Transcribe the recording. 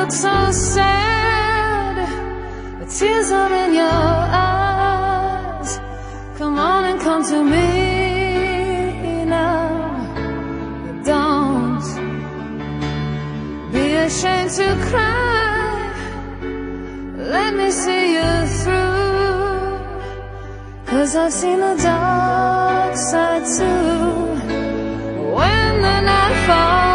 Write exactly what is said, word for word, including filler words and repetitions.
look so sad, the tears are in your eyes. Come on and come to me now. Don't be ashamed to cry. Let me see you through, 'cause I've seen the dark side too. When the night falls,